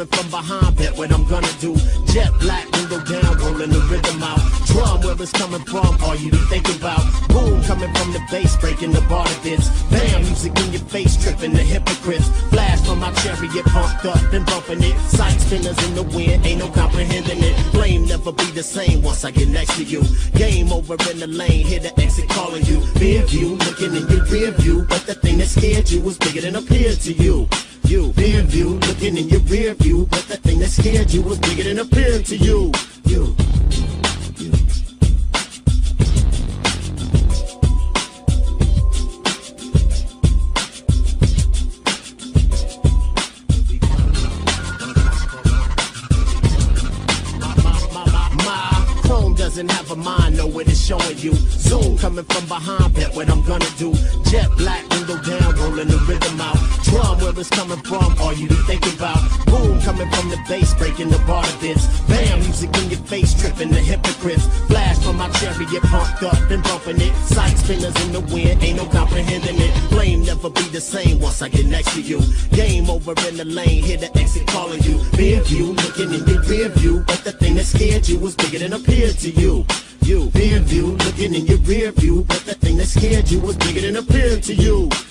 coming from behind, bet what I'm gonna do. Jet black, window down, rolling the rhythm out. Drum, where it's coming from, all you be thinking about. Boom, coming from the bass, breaking the bar bits. Bam, music in your face, tripping the hypocrites. Flash from my chariot, pumped up, been bumping it. Sight spinners in the wind, ain't no comprehending it. Flame never be the same once I get next to you. Game over in the lane, hear the exit calling you. Rear view, looking in your rear view, but the thing that scared you was bigger than appeared to you. You, rear view, looking in your rear view, but the thing that scared you was bigger than appeared to you. You. Doesn't have a mind, know what it's showing you. Zoom coming from behind, bet what I'm gonna do. Jet black, window down, rolling the rhythm out. Drum, where it's coming from, all you be thinking about. Boom, coming from the bass, breaking the bar bits. Bam, music in your face, tripping the hypocrites. Flash from my chariot, pumped up, been bumping it. Sight spinners in the wind, ain't no comprehending it. Flame never be the same once I get next to you. Game over in the lane, hear the exit calling you. Rear view, looking in your rear view, but the thing that scared you was bigger than appeared to you. You, rear view, looking in your rear view, but the thing that scared you was bigger than appeared to you.